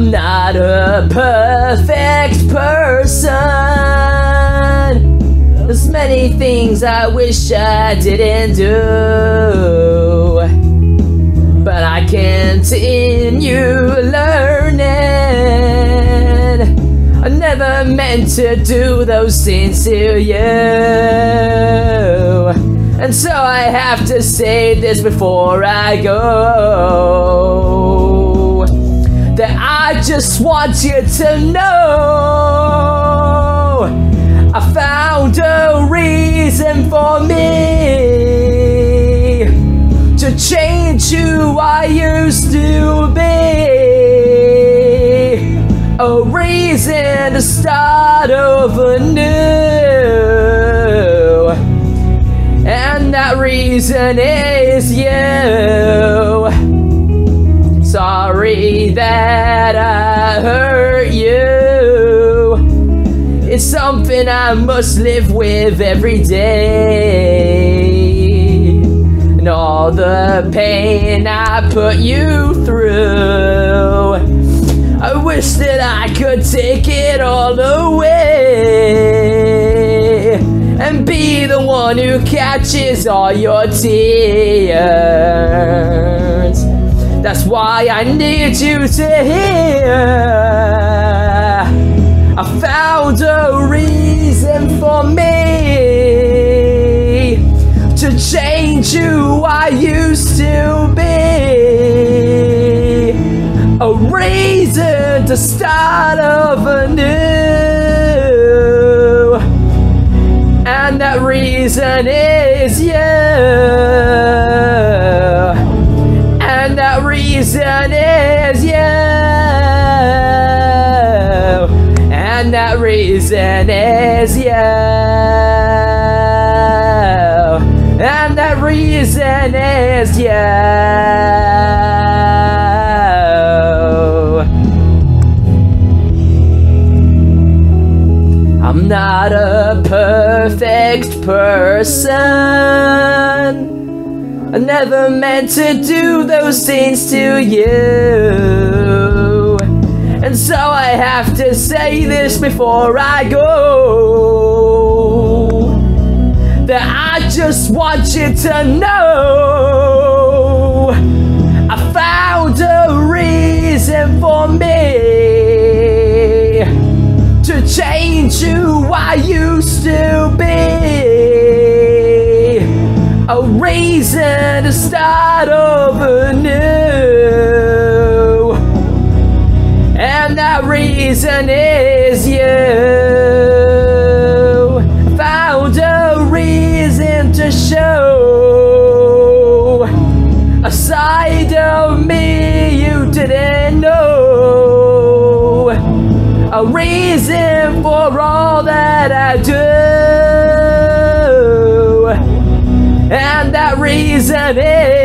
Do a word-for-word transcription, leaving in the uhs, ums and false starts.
I'm not a perfect person. There's many things I wish I didn't do, but I continue learning. I never meant to do those things to you, and so I have to say this before I go, that I just want you to know I found a reason for me to change who I used to be. A reason to start over new, and that reason is you. Sorry that I hurt you. It's something I must live with every day, and all the pain I put you through, I wish that I could take it all away and be the one who catches all your tears. That's why I need you to hear I found a reason for me to change who I used to be. A reason to start over new, and that reason is you. And that reason is you. And that reason is you. And that reason is you. I'm not a perfect person. I never meant to do those things to you, and so I have to say this before I go, that I just want you to know I found a reason for me to change who I used to be. A reason to start over new, and that reason is you. Found a reason to show a side of me you didn't know. A reason for all that I do, and that reason is